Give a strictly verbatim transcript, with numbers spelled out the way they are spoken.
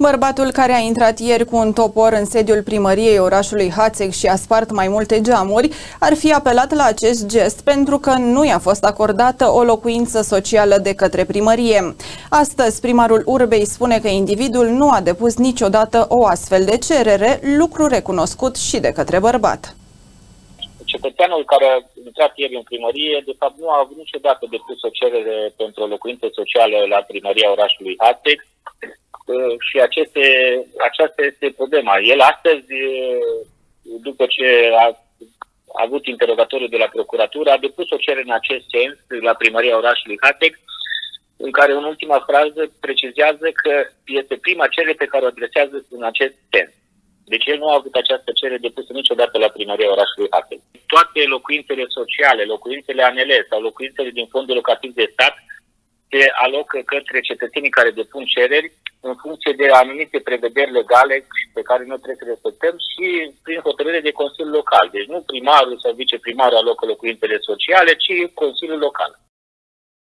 Bărbatul care a intrat ieri cu un topor în sediul primăriei orașului Hațeg și a spart mai multe geamuri ar fi apelat la acest gest pentru că nu i-a fost acordată o locuință socială de către primărie. Astăzi, primarul Urbei spune că individul nu a depus niciodată o astfel de cerere, lucru recunoscut și de către bărbat. Cetățeanul care a intrat ieri în primărie, de fapt, nu a avut niciodată depus o cerere pentru o locuință socială la primăria orașului Hațeg și aceste, aceasta este problema. El astăzi, după ce a avut interogatoriu de la procuratură, a depus o cerere în acest sens la primăria orașului Hațeg, în care în ultima frază precizează că este prima cerere pe care o adresează în acest sens. Deci el nu a avut această cerere depusă niciodată la primăria orașului Hațeg. Toate locuințele sociale, locuințele A N L sau locuințele din fondul locativ de stat se alocă către cetățenii care depun cereri în funcție de anumite prevederi legale pe care noi trebuie să respectăm și prin hotărâre de Consiliul Local. Deci nu primarul sau viceprimarul alocă locuințele sociale, ci Consiliul Local.